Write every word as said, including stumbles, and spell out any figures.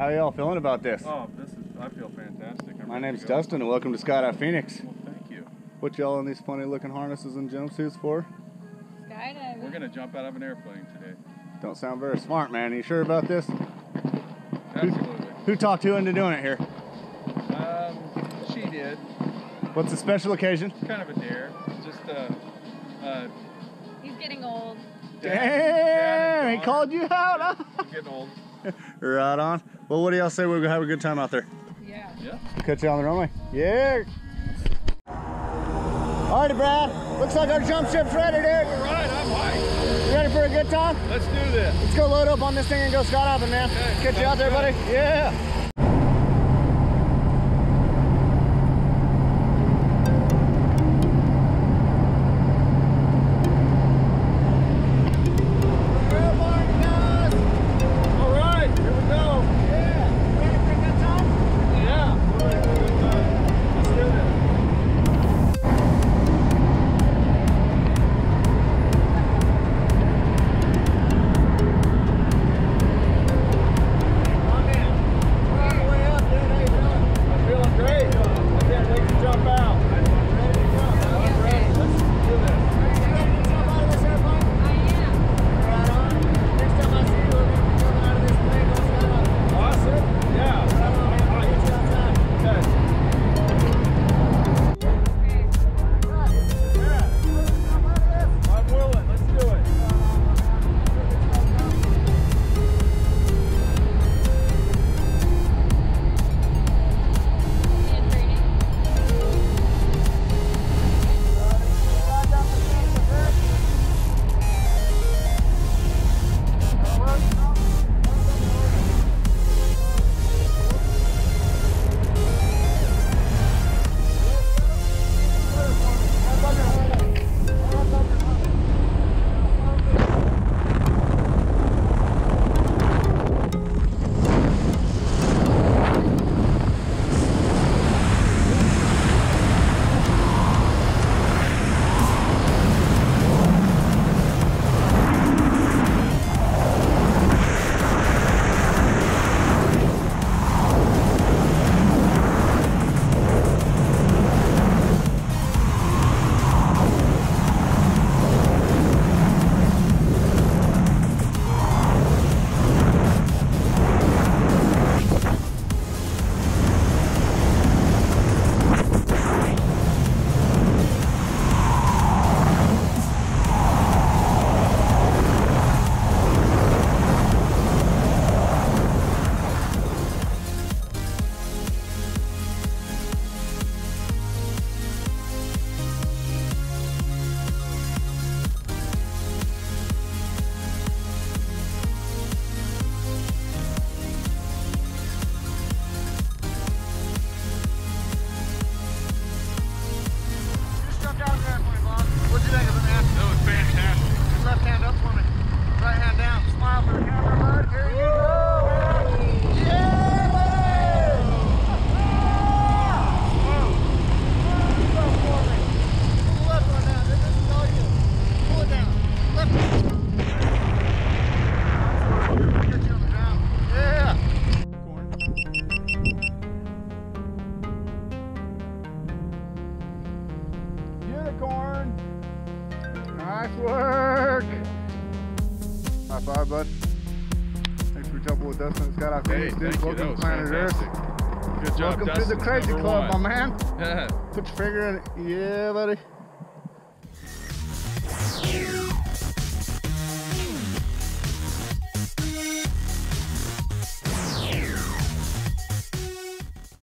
How y'all feeling about this? Oh, this is, I feel fantastic. I'm My name's to go. Dustin and welcome to Skydive Phoenix. Well, thank you. What y'all in these funny looking harnesses and jumpsuits for? Skydiving. We're gonna jump out of an airplane today. Don't sound very smart, man. Are you sure about this? Absolutely. Who, who talked you into doing it here? Um, she did. What's the special occasion? Kind of a dare. Just uh, uh. He's getting old. Damn, he called you out, huh? I'm getting old. Right on. Well, what do y'all say we're gonna have a good time out there? Yeah. Yeah. Catch you on the runway. Yeah. Alrighty, Brad. Looks like our jump ship's ready, dude. All right, I'm hyped. You ready for a good time? Let's do this. Let's go load up on this thing and go skydiving, man. Okay, Catch you out there, good. buddy. Yeah. Nice work. High five, bud. Thanks for jumping with Dustin and Skydive Phoenix, Hey, dude. thank you. Welcome That to was Planet fantastic. Earth. Good job, Welcome Dustin. to the Crazy Number Club, one. my man. Put your finger in it. Yeah, buddy.